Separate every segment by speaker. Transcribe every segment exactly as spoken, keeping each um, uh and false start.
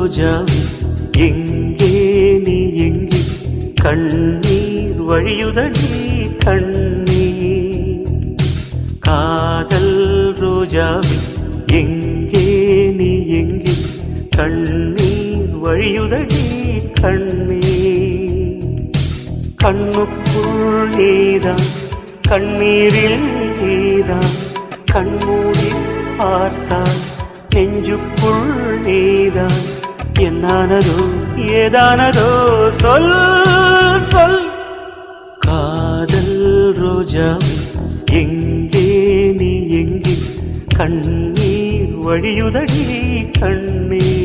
Speaker 1: ரோஜாவே எங்கே நீ எங்கே கண்ணீர் வழியுதடி கண்ணீர் காதல் ரோஜாவே எங்கே நீ எங்கே கண்ணீர் வழியுதடி கண்ணீர் கண்ணுக்குள் நீதான் கண்ணீரில் நீதான் கண்மூடி பார்த்தால் நெஞ்சுக்குள் நீதான் என்னானதோ ஏதானதோ சொல் சொல் காதல் ரோஜாவே எங்கே நீ எங்கே கண்ணீர் வழியுதடி கண்ணீர்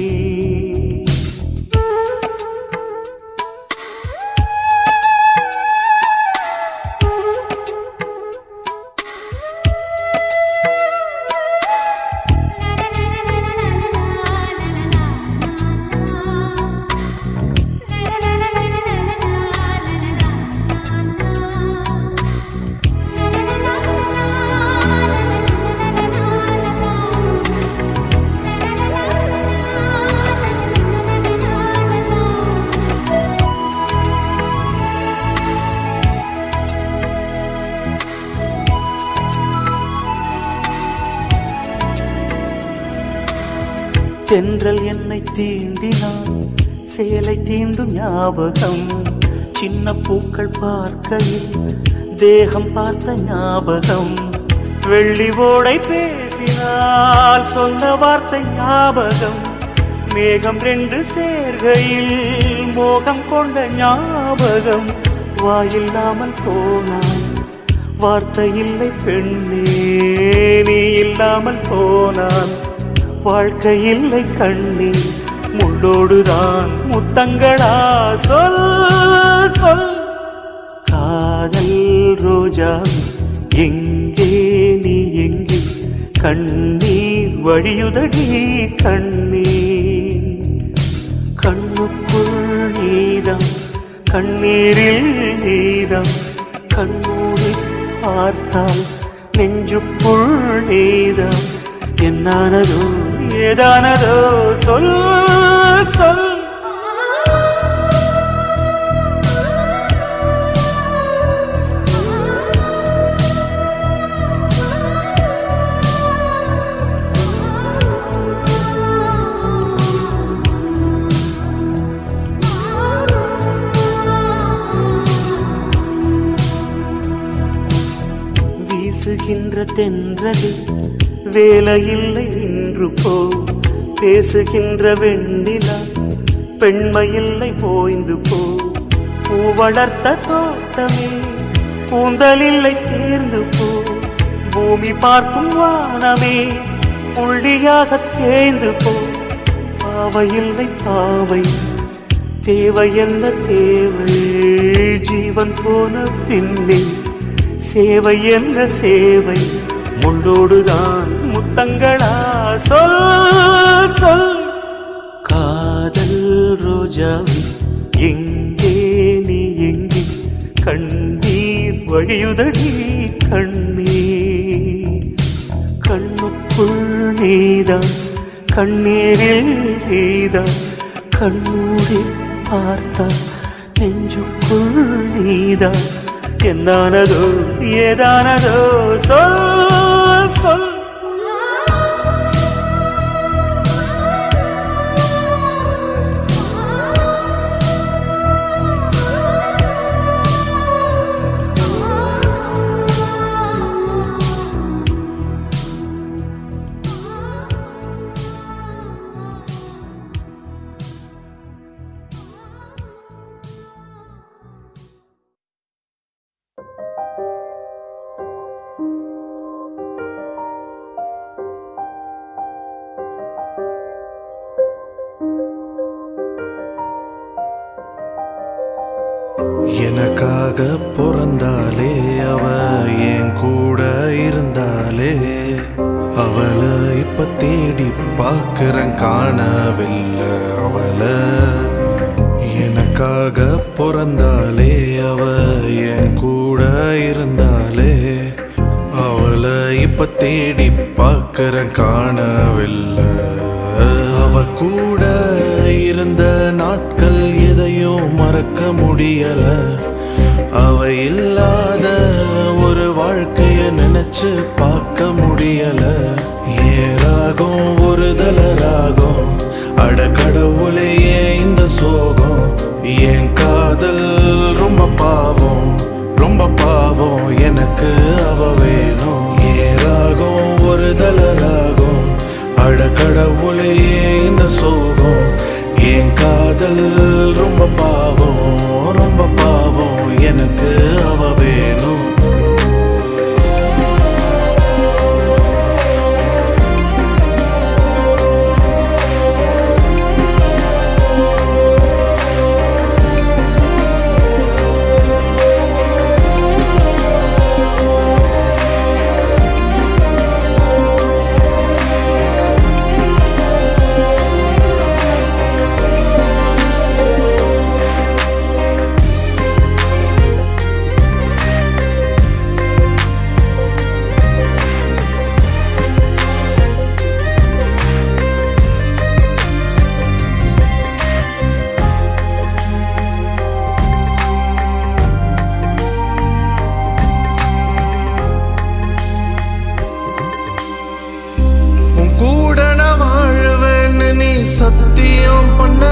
Speaker 1: தென்றல் என்னை தீண்டினான் சேலை தீண்டும் ஞாபகம் சின்ன பூக்கள் பார்க்கையில் தேகம் பார்த்த ஞாபகம் வெள்ளி ஓடை பேசினால் சொன்ன வார்த்தை ஞாபகம் மேகம் ரெண்டு சேர்கையில் மோகம் கொண்ட ஞாபகம் வாயில்லாமல் போனான் வார்த்தை இல்லை பெண்ணே நீ இல்லாமல் போனான் வாழ்க்கை இல்லை கண்ணீர் முள்ளோடுதான் முத்தங்களா சொல் சொல் காதல் ரோஜா எங்கே நீ எங்கே கண்ணீர் வழியுதடி கண்ணீர் கண்ணுக்குள் நீதான் கண்ணீரில் நீதான் கண்ணூரி பார்த்தால் நெஞ்சுக்குள் நீதான் என்னானதோ ஏதானதோ சொல் சொல் வீசுகின்ற தென்றலில் வேலையில்லை நின்று போ பேசுகின்ற வெண்ணிலா பெண்மையில்லை போய்ந்து போ பூ வளர்த்த தோட்டமே கூந்தலில்லை தேர்ந்து போ பூமி பார்க்கும் வானமே புள்ளியாக தேய்ந்து போ பாவையில்லை பாவை தேவை என்ன தேவை ஜீவன் போன பின்னே சேவை என்ன சேவை முள்ளோடுதான் முத்தங்களா சொல் சொல் காதல் ரோஜாவே எங்கே நீ எங்கே கண்ணீர் வழியுதடி கண்ணீர் கண்ணுக்குள் நீதான் கண்ணீரில் நீதான் கண்ணூடி பார்த்தால் நெஞ்சுக்குள் நீதான் என்னானதோ ஏதானதோ சொல் சொல்
Speaker 2: எனக்காக பிறந்தாலே அவ என் கூட இருந்தாலே அவளை இப்ப தேடி பார்க்கிறேன் காணவில்லை அவளை எனக்காக பிறந்தாலே அவ என் கூட இருந்தாலே அவளை இப்ப தேடி பார்க்கிறேன் காணவில்லை அவ கூட இன்னும் மறக்க முடியல. அவ இல்லாத ஒரு வாழ்க்கைய நினைச்சு பார்க்க முடியல. ஏன் ராகம் ஒரு தல ராகம், அட கடவுளையே இந்த சோகம். என் காதல் ரொம்ப பாவம் ரொம்ப பாவம், எனக்கு அவ வேணும். ஏன் ராகம் ஒரு தல ராகம், அட கடவுளையே இந்த சோகம். என் காதல் ரொம்ப பாவம் ரொம்ப பாவம், எனக்கு அவ வேணும். சத்தியம் பண்ண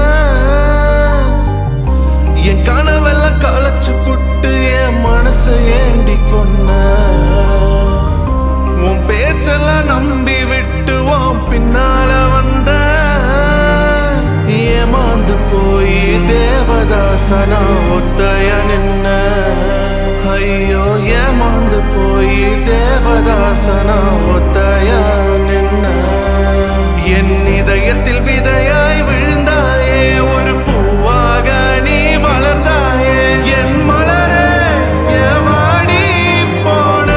Speaker 2: என் கனவெல்லாம் களைச்சு புட்டு என் மனசை ஏண்டி கொன்ன. உன் பேச்செல்லாம் நம்பி விட்டு உன் பின்னால வந்த. ஏமாந்து போய் தேவதாசனா ஒத்தைய நின்ன. ஐயோ ஏமாந்து போய் தேவதாசனா ஒத்தைய நின்ன. என் இதயத்தில் விதையாய் விழுந்தாயே, ஒரு பூவாக நீ வளர்ந்தாயே. என் மலரே ஏமாடி போன.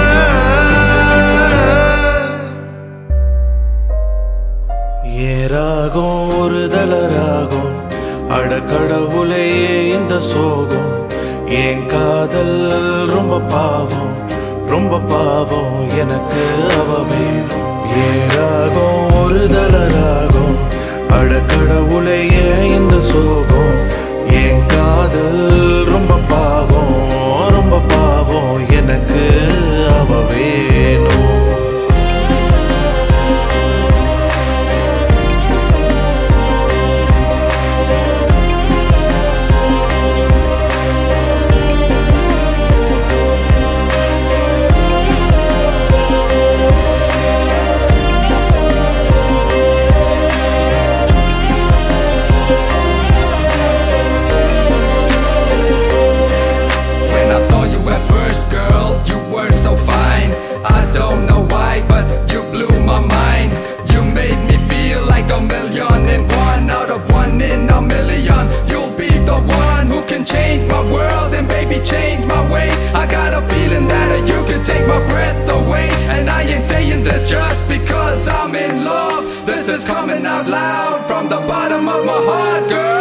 Speaker 2: ஏ ராகம் ஒரு தல ராகம், அட கடவுளையே இந்த சோகம். என் காதல் ரொம்ப பாவம் ரொம்ப பாவம், எனக்கு அவ வேணும். ஏ ராகம் ஒரு தல ராகம், அட கடவுளையே இந்த சோகம். என் காதல் ரொம்ப பாவம் ரொம்ப பாவம், எனக்கு அவ வேணும்.
Speaker 3: Change my world and baby change my way. I got a feeling that you could take my breath away. And I ain't saying this just because I'm in love. This is coming out loud from the bottom of my heart, girl.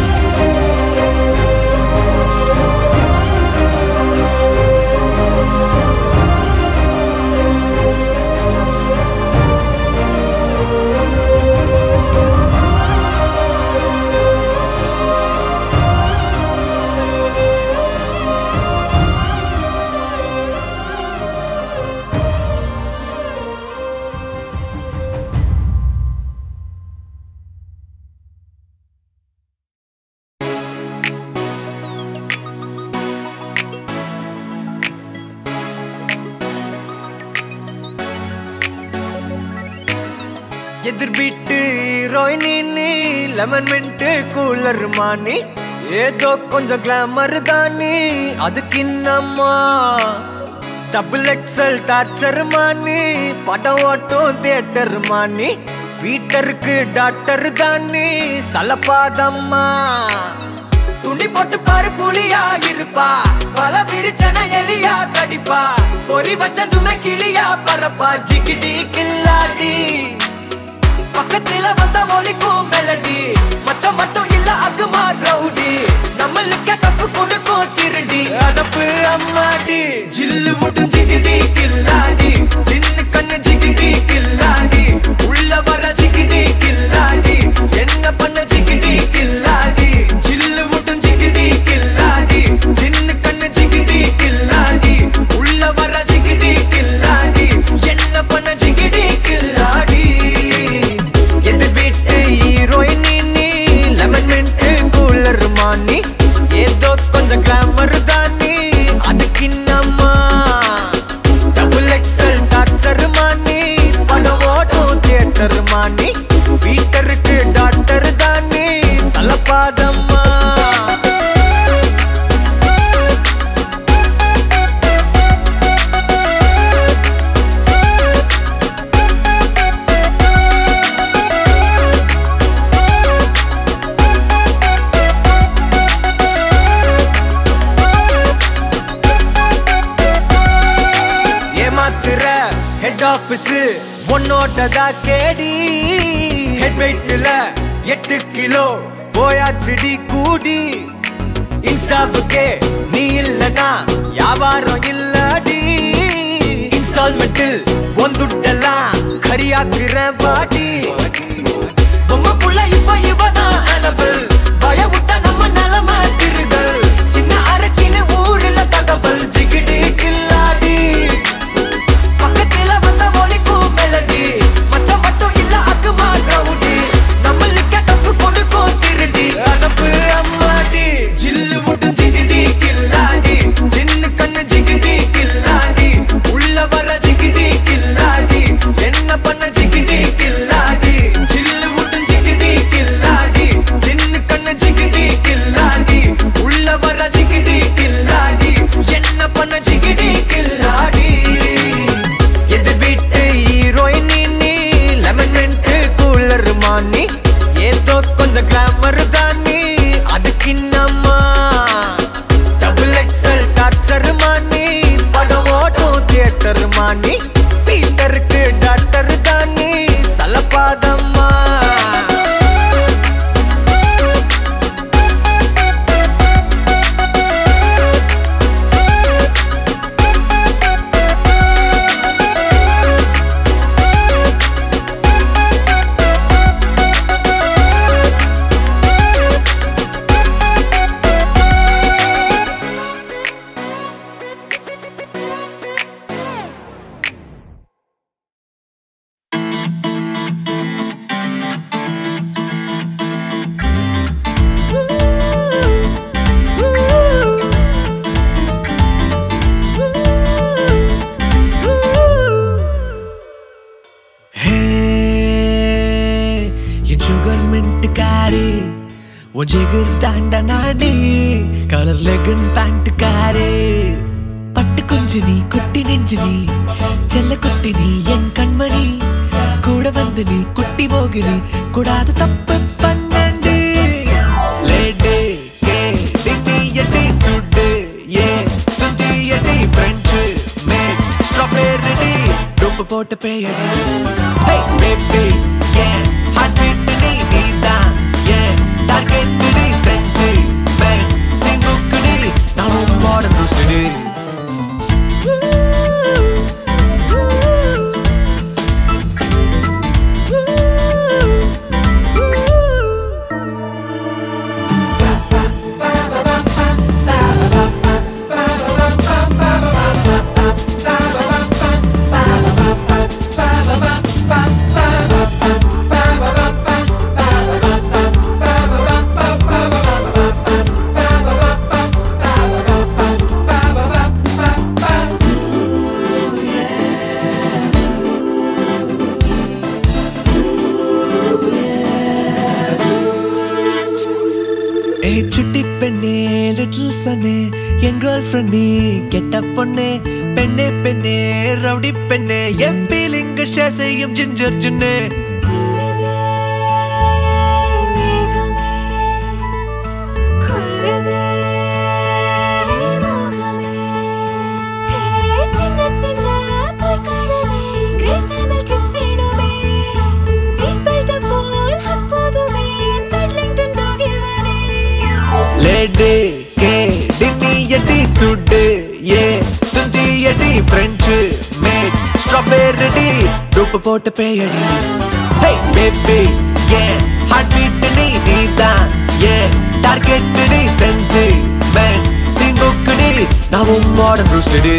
Speaker 4: எதிர் வீட்டு ஹீரோயினி lemon mint cooler மானி, ஏதோ கொஞ்சம் glamour தானி அதுக்கு இன்னம்மா. Double XL torture மானி, படம் ஓட்டும் theatre மானி. பீட்டருக்கு டாக்டர் தானி சலப்பாதம்மா. துணி போட்டு பாரு புலியா இருப்பா, பல விரிச்சன எலியா கடிப்பா. பொறி வச்சதுமே கிளியா பரப்பா, ஜிகிடி கில்லாடி. பக்கத்துல வந்த ஒலிக்கும் மெலடி, மச்சம் மட்டும் இல்ல அகுமா ரவுடி. நம்மளுக்கு கப்பு கொடுக்கும் திருடி, அதப்பு அம்மாடி. ஜில்லு மட்டும் ஜிகிடி கில்லாடி, சின்ன கண்ணு ஜிகிடி கில்லாடி. உள்ள வர ஜிகிடி கில்லாடி, என்ன பண்ண ஜிகிடி கில்லாடி. ஜில்லு மட்டும் ஜிகிடி ஹெட் ஆபீஸ் ஒன்னோட்டதா கேடி ஹெட் வெயிட்ல எட்டு கிலோ போயாச்சுடி கூடி இன்ஸ்டாவுக்கே நீ இல்லனா வியாபாரம் இல்லடி இன்ஸ்டால்மெண்டில் ஒந்துட்டெல்லாம் கரியாக்குற பாட்டி பொம்மை புள்ள இப்ப இவதான் அனபிள் பய விட்ட நம்ம நிலம திருதல் சின்ன அரக்கின ஊர்ல தகவல் ஜிகிடி கில்லாடி பக்கத்துல வந்த மொழிக்கும் மெலடி மச்சம் மட்டும் இல்ல அக்குமா கிரவுடி நம்மளுக்கு தப்பு கொடுக்கும் திருடி அனப்பு அம்மாடி ஜில்லு விட்டு ஜிகிடி கில்லாடி சின்ன கண்ணு ஜிகிடி கில்லாடி உள்ள வர ஜிகிடி கில்லாடி என்ன பண்ண ஜிகிடி கில்லாடி ஜில்லு விட்டு ஜிகிடி கில்லாடி சின்ன கண்ணு ஜிகிடி கில்லாடி உள்ள வர ஜிகிடி கில்லாடி என்ன பண்ண ஜிகிடி கில்லாடி எது வீட்டு ஹீரோயின் நீ லெமன் மின்ட் கூலர் மானி ஏதோ கொஞ்சம் கிளாமர் தானி அதுக்கு என்னம்மா டபுள் எக்ஸல் டார்ச்சர் மானி படம் ஓட்டும் தியேட்டர் மானி பீட்டருக்கு டாக்டர் தானி சலபாதம்மா ஜிகர் தாண்டா நாடி கலர் லெகன் பேண்ட் காரே பட்டு கொஞ்சு நீ குட்டி நெஞ்சு நீ செல்ல குட்டி நீ என் கண்மணி கூட வந்து நீ குட்டி மோகினி கூடாத தப்பு பண்ணண்டு லேடே கே டிடியடி சுடு ஏ துந்தியடி ஃப்ரெஞ்சு மே ஸ்ட்ராபெரி டூப்பு போட்டு பேயடி ஹே பேபி ஏ ஹார்ட் பீட் நீ நீதான் ஏ டார்கெட் நீ செஞ்சு மே சிங்குக்குடி நான் மாடர்ன் ரோஸ்டடி சுட்டி பெண்ணே லிட்டில் சனே என் கேர்ள் ஃப்ரெண்ட் நீ கெட்ட பொண்ணே பெண்ணே பெண்ணே ரவுடி பெண்ணே என் ஃபீலிங் ஷேர் செய்யும் ஜிஞ்சர் ஜுன்னே லேடே கே டிடியடி சுடு ஏ துந்தியடி ஃப்ரெஞ்சு மேட் ஸ்ட்ராபெரி டூப்பு போட்டு பேயடி ஹே பேபி ஏ ஹார்ட் பீட் நீ நீதான் ஏ டார்கெட் நீ செஞ்சு மேன் சிங்குக்குடி நான் மாடர்ன் ரோஸ்டடி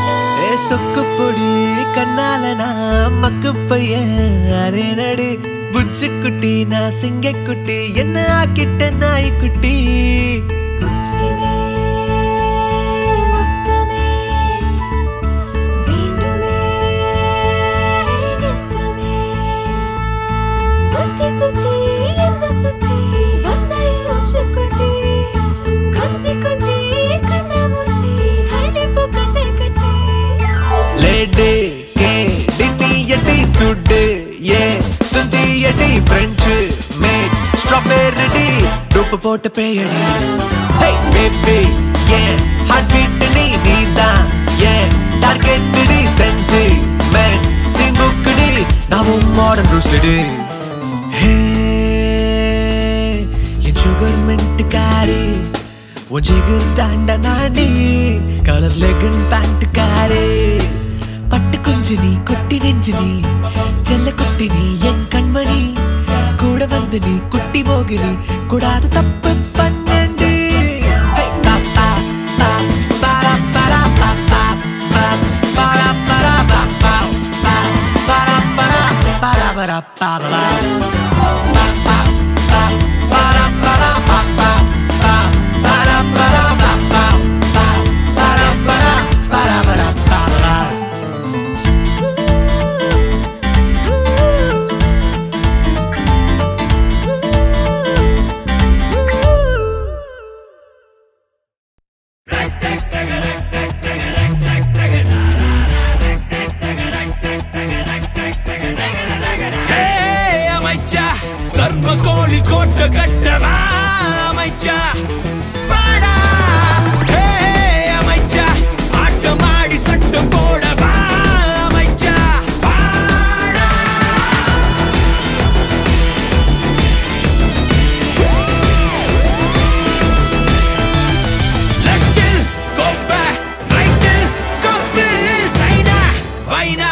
Speaker 4: சொக்கு பொடி கண்ணால நான் மக்கு பையன் அரே நடு புச்சு குட்டி நான் சிங்க குட்டி என்ன ஆக்கிட்ட நாய் குட்டி லேடி கே டிடியடி சுடு ஏ துந்தியடி ஃப்ரெஞ்சு மேட் ஸ்ட்ராபெர்ரி டூப் போட்டு பேயடி ஹே பேபி ஏ ஹார்ட் பீட் நீ நீதான் ஏ டார்கெட் டி சென்டி மேன் சிம்புக்குடி நாவும் மாடர்ன் ரூஸ்டடி ஹே என் சுகர் மின்ட் காரி உன் ஜிகர் தாண்டா நாடி கலர் லெகன் பேண்ட் காரி பட்டு குஞ்சு நீ குட்டி நெஞ்சு நீ செல்ல குட்டி நீ என் கண்மணி கூட வந்து நீ குட்டி மோகினி கூடாத தப்பு பண்ணண்டி
Speaker 3: கோழி கோட்டை கட்டவா அமைச்சா பாடா ஹே அமைச்சா ஆட்டமாடி சட்டம் போடவா அமைச்சா பாடா லெஃப்டில் கோப்பை ரைட்டில் கோப்பு சைனா வைனா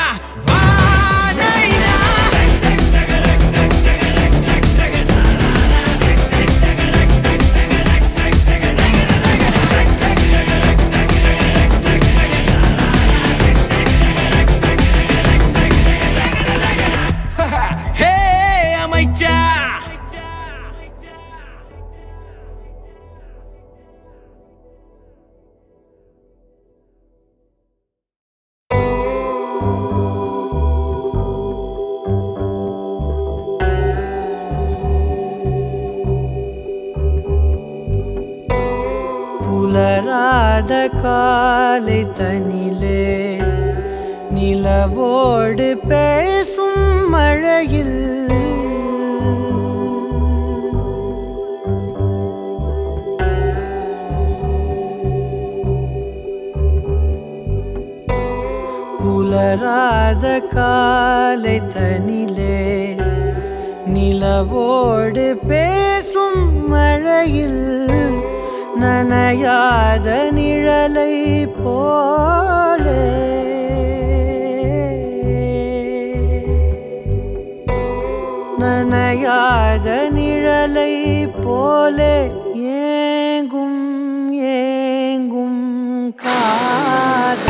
Speaker 1: புலராத காலை தனிலே நிலவோடு பேசும் மழையில் புலராத காலை தனிலே நிலவோடு பேசும் மழையில் நனையாத நிழலை போலே நனையாத நிழலை போலே ஏங்கும் ஏங்கும் காதல்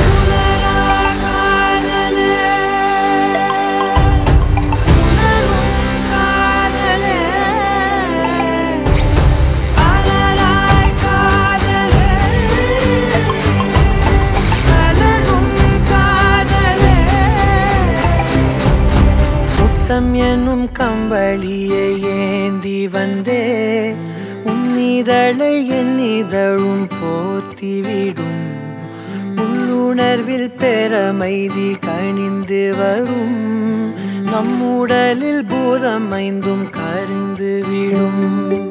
Speaker 1: எனும் கம்பளியை ஏந்தி வந்தே உன்னிதழை என் இதழும் போர்த்திவிடும் உள்ளுணர்வில் பெறமைதி கணிந்து வரும் நம்முடலில் பூதம் ஐந்தும் கரிந்து விடும்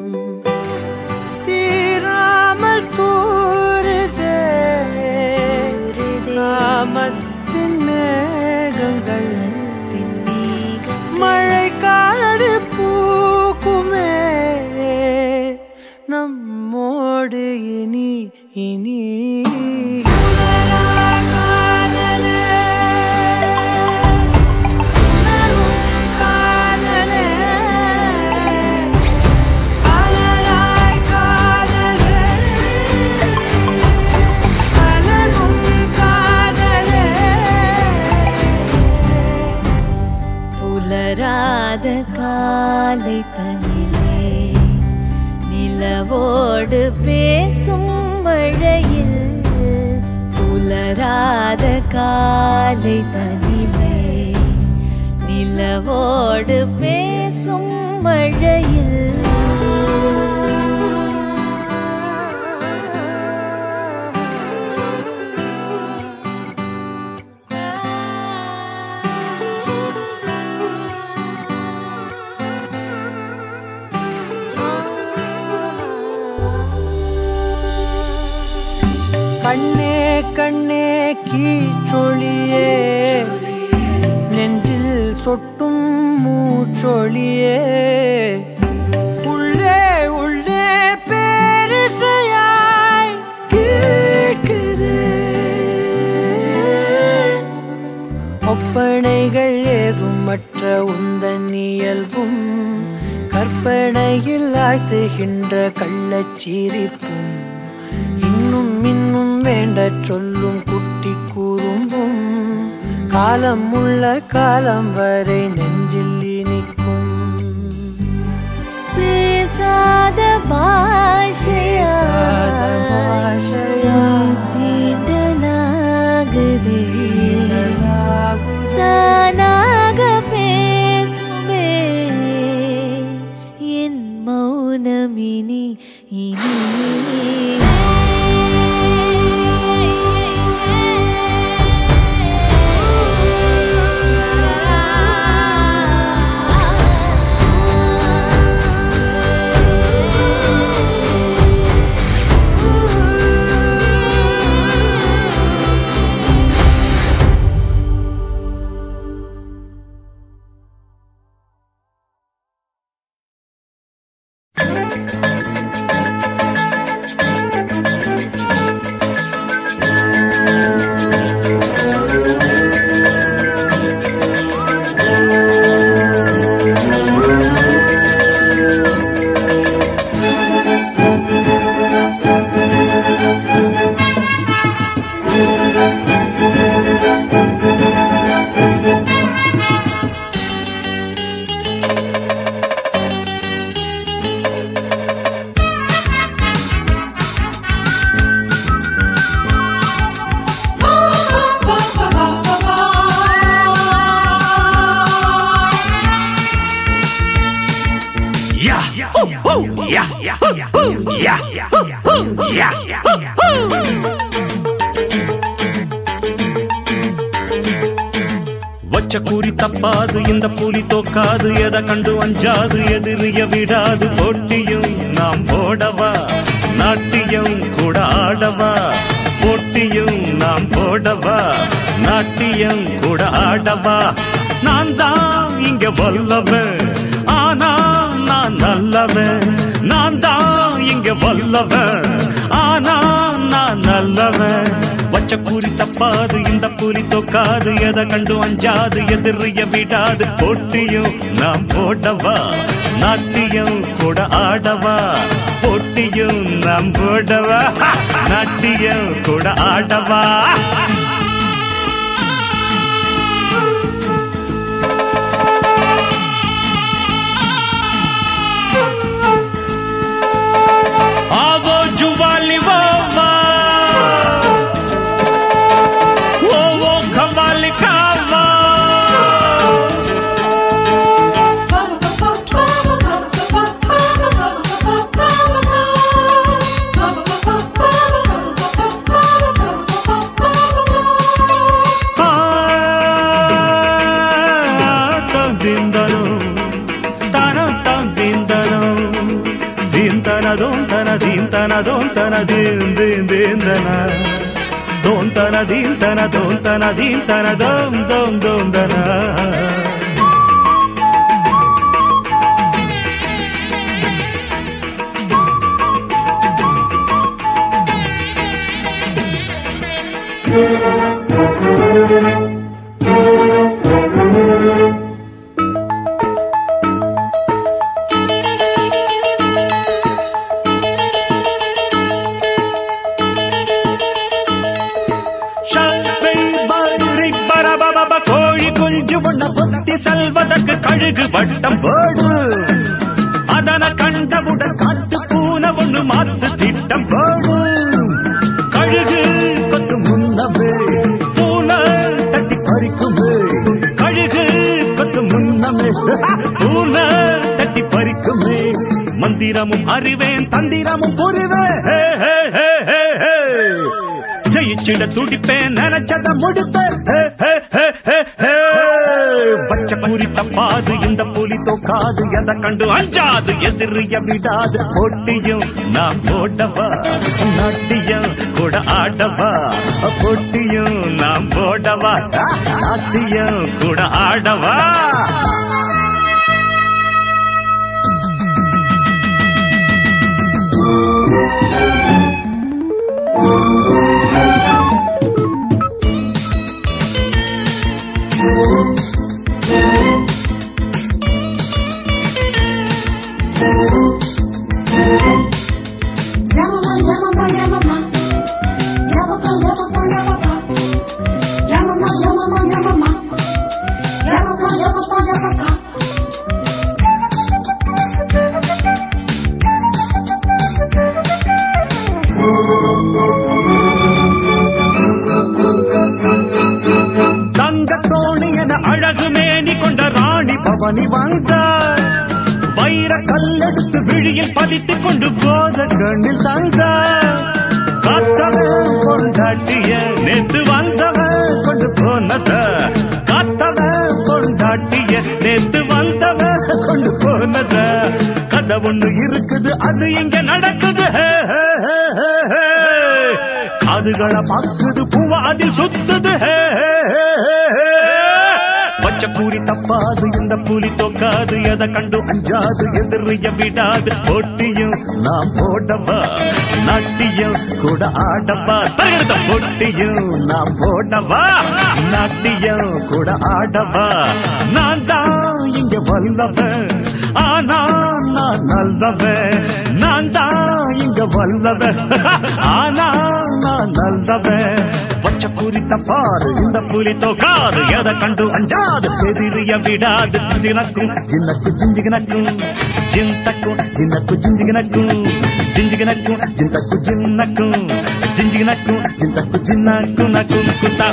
Speaker 1: தீராமல் தூருதே காமத்தின் மேகங்கள் மழை காடு பூக்குமே நம்மோடு இனி இனி காதலே
Speaker 5: புலராத காலை தனிலே நிலவோடு பேசும் மழையில் புலராத காலை தனிலே நிலவோடு பேசும் மழையில்
Speaker 1: கண்ணே கண்ணே கீச்சொழியே நெஞ்சில் சொட்டும் மூச்சொழியே உள்ளே உள்ளே பேரிசையாய் கேட்குதே ஒப்பனைகள் ஏதும் மற்ற உந்தன் இயல்பும் கற்பனையில் ஆழ்த்துகின்ற கள்ளச்சிரிப்பும் இன்னும் இன்னும் வேண்ட சொல்லும் குட்டி கூறும்பும் காலம் உள்ள காலம் வரை நெஞ்சில் இனிக்கும்
Speaker 5: பேசாத பாஷையா தீண்டலாகுதே தானாக பேசுமே என் மௌனமினி இனி
Speaker 6: வச்ச கூறி தப்பாது இந்த புலி தோக்காது எதை கண்டு அஞ்சாது எதிரிய விடாது போட்டியும் நாம் போடவா நாட்டியம் கூட ஆடவா போட்டியும் நாம் போடவா நாட்டியம் கூட ஆடவா நான் தான் இங்க வல்லவன் ஆனா நான் நல்லவன் நான் தான் இங்க வல்லவன் ஆனா நான் நல்லவன் வச்ச கூறி தப்பாது இந்த புலி தோக்காது எதை கண்டு அஞ்சாது எதிரிய விடாது போட்டியும் நாம் போடவா நாட்டியம் கூட ஆடவா போட்டியும் நாம் போடவா நாட்டியம் கூட ஆடவா आवो जुवाली वो वो वो खवाली खावा Don't tana din tana don't tana din din din tana don't tana din tana don't tana din tana dum dum dum tana கோழி குஞ்சு ஒன்ன பொத்தி உனக்கு கழுகு வட்டம் போடு அதன கண்டவுடன் காட்டு பூனை ஒண்ணு மாத்து திட்டம் போடு கழுகு கொத்து முன்னமே பூனை தட்டி பறிக்குமே கழுகு கொத்து முன்னமே பூனை தட்டி பறிக்குமே மந்திரமும் அறிவேன் தந்திரமும் புரிவேன் ஜெயிச்சிட துடிப்பேன் நினைச்சத முடிப்பேன் பச்சை பூரி தப்பாது இந்த புலி தோக்காது எதை கண்டு அஞ்சாது எதிரிய விடாது போட்டியும் நான் போடவா நாட்டியம் கூட ஆடவா போட்டியும் நான் போடவா நாட்டியம் கூட ஆடவா பவனி வந்தார் வைர கல்லெடுத்து விழியில் பதித்துக் கொண்டு போத கண்ணில் தந்தார் காத்தவன் கொண்டாட்டிய நேத்து வந்தவன் கொண்டு போனத காத்தவன் கொண்டாட்டிய நேத்து வந்தவன் கொண்டு போனத கதை ஒண்ணு இருக்குது அது இங்க நடக்குது காதுகளை பார்க்குது பூவா அதில் சுத்துது பச்சை பூரி தப்பாது இந்த புலி தோக்காது எதை கண்டு அஞ்சாது எதிரிய விடாது போட்டியும் நான் போடவா நாட்டியம் கூட ஆடவா போட்டியும் நான் போடவா நாட்டியம் கூட ஆடவா நான் தான் இங்க வல்லவன் ஆனா நான் நல்லவன் நான் தான் இங்க வல்லவன் ஆனா நான் நல்லவன் பச்சை பூரி தப்பாது இந்த புலி தோக்காது எதை கண்டு அஞ்சாது எதிரிய விடாது ஜினக்கும் ஜின்னக்கு ஜிஞ்சிகனக்கும் ஜிந்தக்கும் ஜின்னக்கு ஜிஞ்சிகனக்கும் ஜிஞ்சிகனக்கும் ஜிந்தக்கு ஜின்னக்கும் ஜிஞ்சிகனக்கும் ஜிந்தக்கு ஜின்னக்கு நக்கும் குத்தா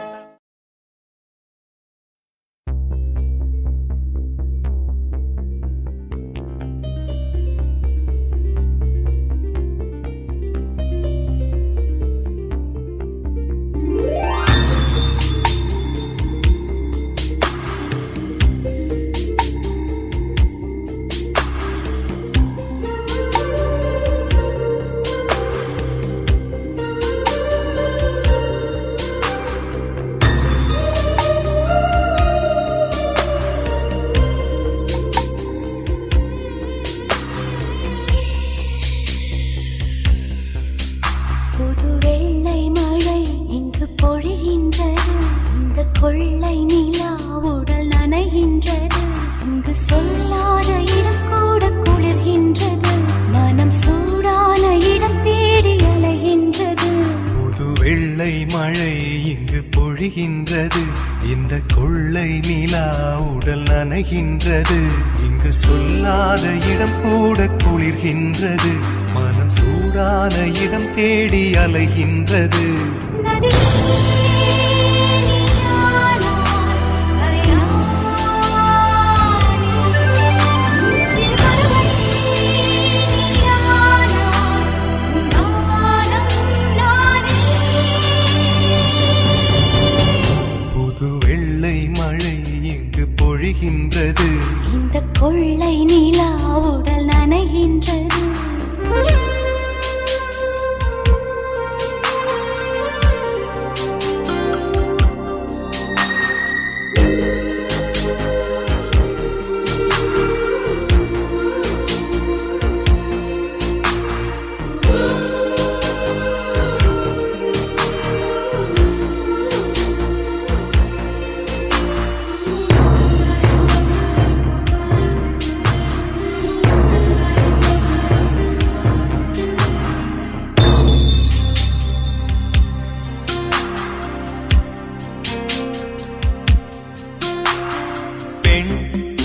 Speaker 7: இங்கு சொல்லாத இடம் கூட குளிர்கின்றது மனம் சூடான இடம் தேடி அலைகின்றது புது வெள்ளை மழை இங்கு பொழிகின்றது
Speaker 5: இந்த கொள்ளை நிலா உடல் நனைகின்றது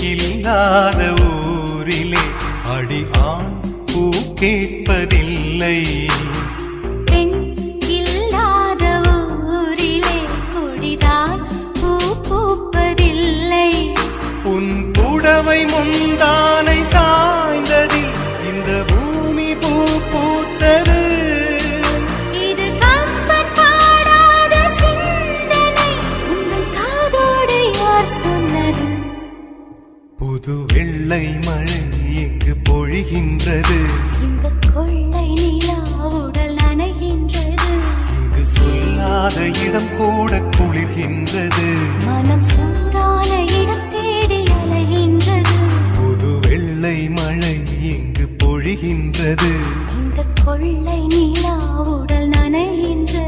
Speaker 7: இல்லாத ஊரிலே அடி ஆண் பூ கேட்பதில்லை.
Speaker 5: பெண் இல்லாத ஊரிலே கொடிதான் பூ பூப்பதில்லை.
Speaker 7: உன் புடவை முந்தானை சாய்ந்ததில் இந்த பூமி பூ பூத்தது.
Speaker 5: இது கம்பன் பாடாத சிந்தனை, உங்கள் காதோடு யார் சொன்னது?
Speaker 7: புது வெள்ளை மழை எங்கு பொழிகின்றது.
Speaker 5: இந்த கொள்ளை நிலா உடல் நனைகின்றது.
Speaker 7: இங்கு சொல்லாத இடம் கூட குளிர்கின்றது.
Speaker 5: மனம் சூடான இடம் தேடி அலைகின்றது.
Speaker 7: புது வெள்ளை மழை எங்கு பொழிகின்றது.
Speaker 5: இந்த கொள்ளை நிலா உடல் நனைகின்றது.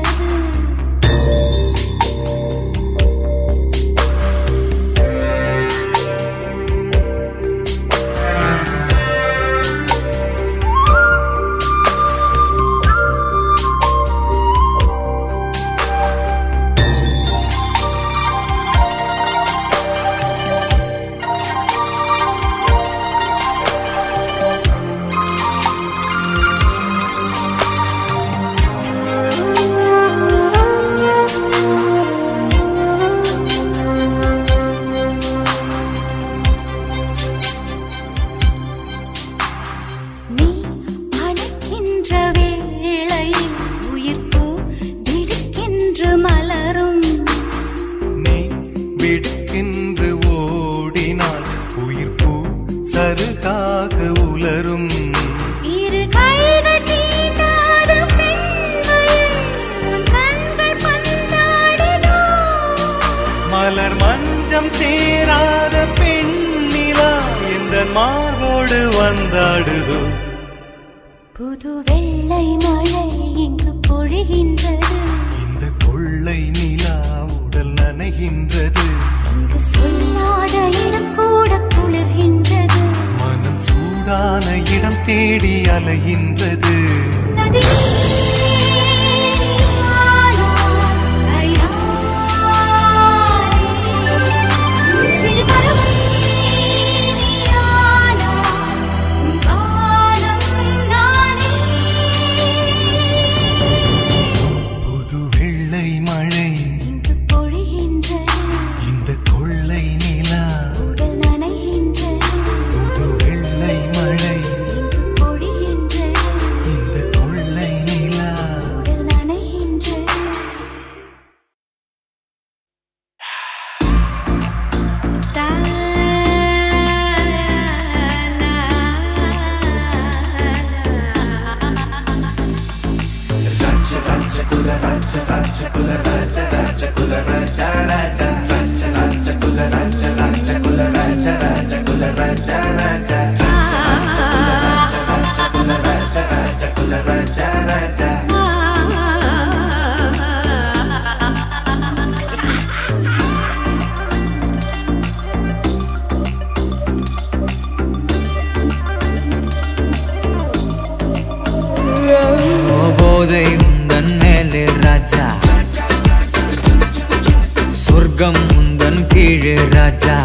Speaker 5: நீ அணைக்கின்ற வேளையில் உயிர்ப்பு திடுக்கென்று மலரும்.
Speaker 7: நீ விடுக்கென்று ஓடினால் உயிர் பூ சருகாக உலரும்.
Speaker 5: இரு கைகள் தீண்டாத பெண்மையில் உன் கண்கள் பந்தாடுதோ.
Speaker 7: மலர் மஞ்சம் சேராத பெண்ணிலா எந்த மார்போடு வந்தாடுதோ.
Speaker 5: புது வெள்ளை மழை இங்கு பொழிகின்றது.
Speaker 7: இந்த கொள்ளை நிலா உடல் நனைகின்றது.
Speaker 5: இங்கு சொல்லாத இடம் கூட குளிர்கின்றது.
Speaker 7: மனம் சூடான இடம் தேடி அலைகின்றது.
Speaker 5: நதி
Speaker 7: புது வெள்ளை மழை
Speaker 5: இங்கு பொழிகின்றது.
Speaker 7: இந்த கொள்ளை நிலா
Speaker 5: உடல் நனைகின்றது.
Speaker 7: புது வெள்ளை மழை
Speaker 5: இங்கு பொழிகின்றது.
Speaker 7: இந்த கொள்ளை நிலா.
Speaker 5: உடல் நனைகின்றது.
Speaker 1: போதை உந்தன் மேலே ராஜா, சொர்க்கம் உந்தன் கீழே ராஜா,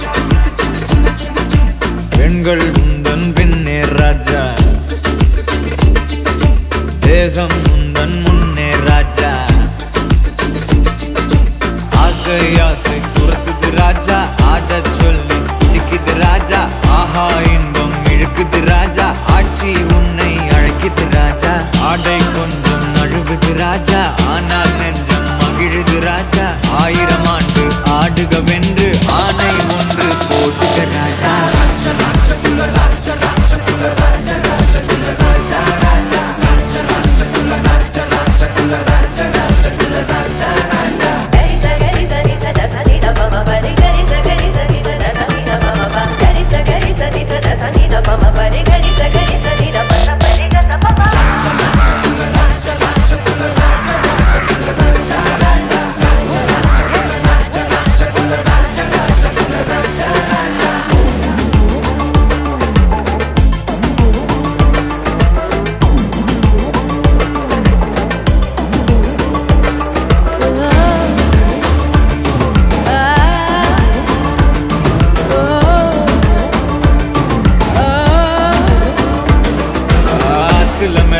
Speaker 1: பெண்கள் உந்தன் பின்னே ராஜா, தேசம் உந்தன் முன்னே ராஜா. ஆசை ஆசை துரத்துது ராஜா, ஆடச் சொல்லி துடிக்குது ராஜா. ஆஹா இன்பம் இழுக்குது ராஜா, ஆட்சி உன்னை அழைக்குது ராஜா. ஆடை கொஞ்சம் நழுவுது ராஜா, ஆனால் நெஞ்சம் மகிழுது ராஜா. ஆயிரம் ஆண்டு ஆடுக வென்று ஆணை ஒன்று போடுக ராஜா.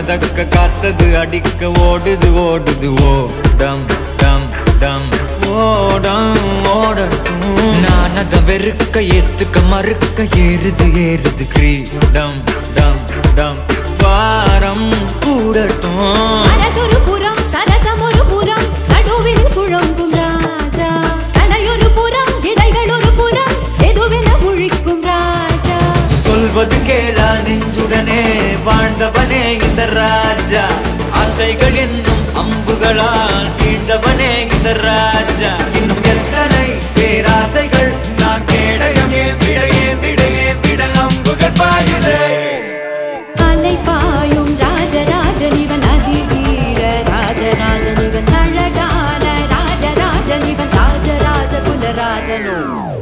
Speaker 1: கதக்க காத்தது அடிக்க ஓடுது ஓடுது ஓ டம் டம் டம் ஓடம் ஓடட்டும். நான் அத வெறுக்க ஏத்துக்க மறுக்க ஏறுது ஏறுது கிரீடம் டம் டம் வாரம் கூடட்டும்.
Speaker 8: அரசொரு புறம் சரசம் ஒரு புறம் நடுவில் குழம்பும் ராஜா. தனையொரு புறம் இடைகள் ஒரு புறம் எதுவென முழிக்கும் ராஜா.
Speaker 1: சொல்வது கேளா நெஞ்சுடனே வாழ்ந்தவனே இந்த ராஜா. ஆசைகள் என்னும் அம்புகளால் வீழ்ந்தவனே இந்த ராஜா. இன்னும் எத்தனை பேராசைகள் நான் கேடயம் ஏந்திடையே விடையே விட அம்புகள் பாயுதே.
Speaker 8: அலை பாயும் ராஜராஜனிவன் அதிவீர ராஜராஜனிவன் அழகான ராஜராஜனிவன் ராஜராஜ குலராஜனோ.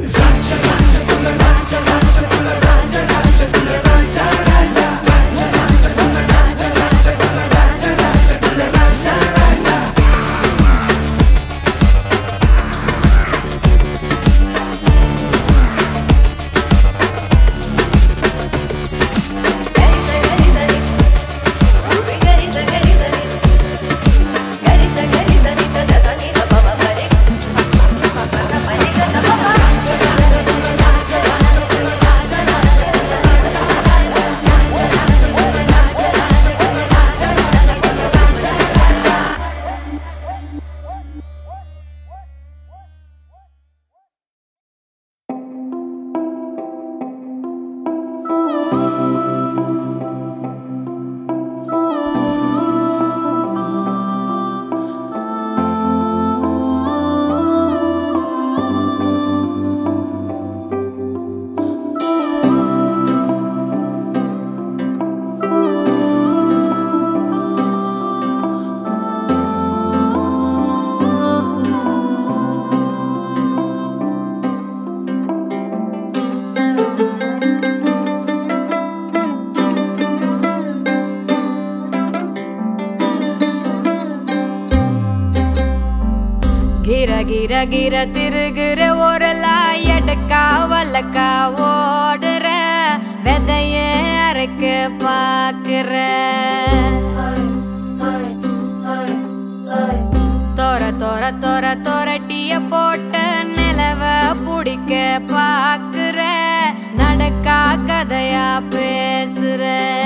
Speaker 8: गिर गिर गिर तिरुगिर ओरलाय எடுக்கா வலக்கா ஓடுற வெதைய அரைக்க பாக்குற தோர தோர தோர தோரட்டிய போட்ட நிலவ புடிக்க பாக்குற நடக்கா கதையா பேசுற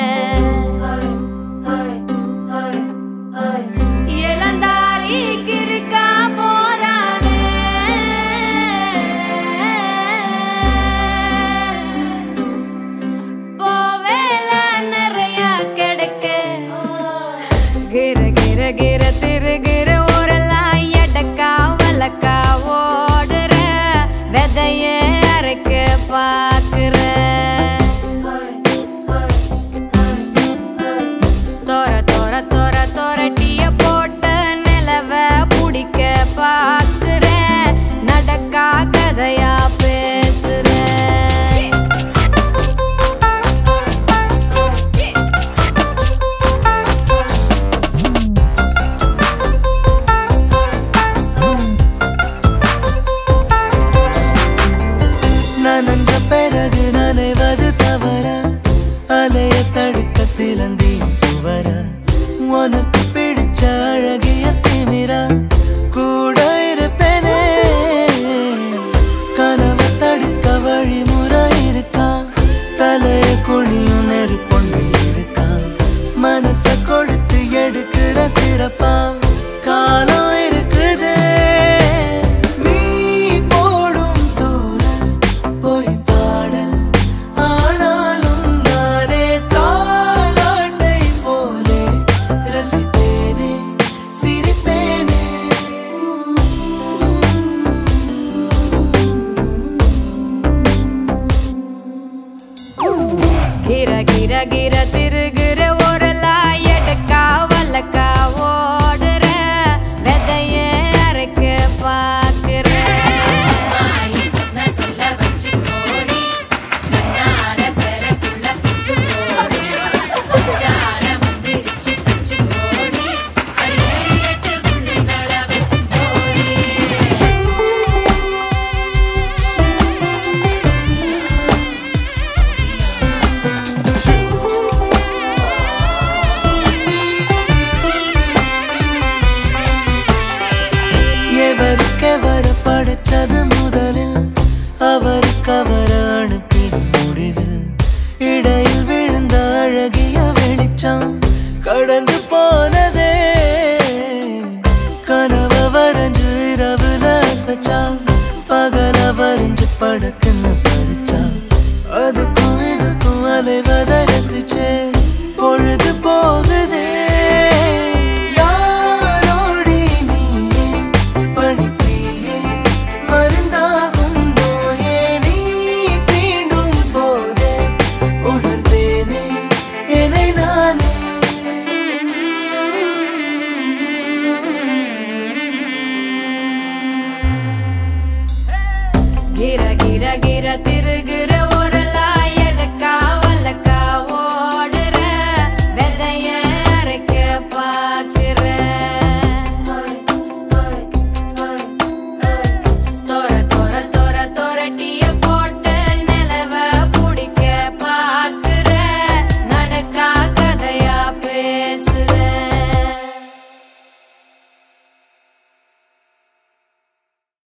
Speaker 8: இளந்தாரி கிறுக்கா போறானே போவேல நிறைய கிடைக்க கிர கிர கிர திருகிற ஓரலாய் எடக்கா வலக்கா ஓடுற வெதைய அரைக்க பாக்குற தோர தோர தோர தோரட்டிய போட்ட நிலவ புடிக்க பாக்குற நடக்கா கதையா பேசுற
Speaker 4: நனந்த பிறகு நனைவது தவற அலைய தடுக்க சிலந்தியின் சுவர உனக்கு பிடிச்ச அழகிய திமிரா கூட இருப்பேனே கனவு தடுக்க வழிமுறை இருக்கா தலைய குழியும் நெருப்பொண்டு இருக்கா மனச கொடுத்து எடுக்கிற சிறப்பா காலம் இருக்குதே நீ போடும் தூரல் போய் பாடல் ஆனாலும் நானே தாலாட்டை போலே ரசிப்பேனே சிரிப்பேனே
Speaker 8: கிர கிர கிர திருகிற ஓரலாய் எடுக்கா வலக்கா ஓடுற வெதைய அரைக்க பாக்குற
Speaker 4: கடந்து போனதே கனவ வரைஞ்சு இரவுல சச்சா பகல வரைஞ்சு படக்குன்னு பறிச்சா அதுக்கும் இதுக்கும் அலைவத ரசிச்சே பொழுது போகுதே யாரோடி நீயே படிப்பியே மருந்தாகும் நோயே நீ தீண்டும் போதே உணர்ந்தேனே என்னை நானே
Speaker 8: gira gira gira திருகுற